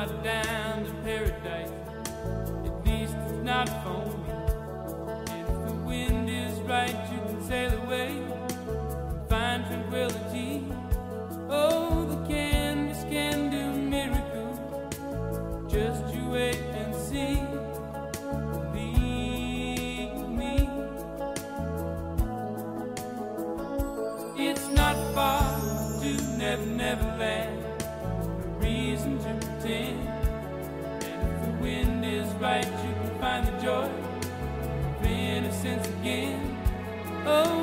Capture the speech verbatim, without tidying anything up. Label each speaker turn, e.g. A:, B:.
A: not down to paradise, at least it's not for me. And if the wind is right, you can sail away and find tranquility. Oh, the canvas can do miracles, just you wait and see. Believe me, it's not far to Never Never Land, no reason to pretend. And if the wind is right, you can find the joy of innocence again. Oh,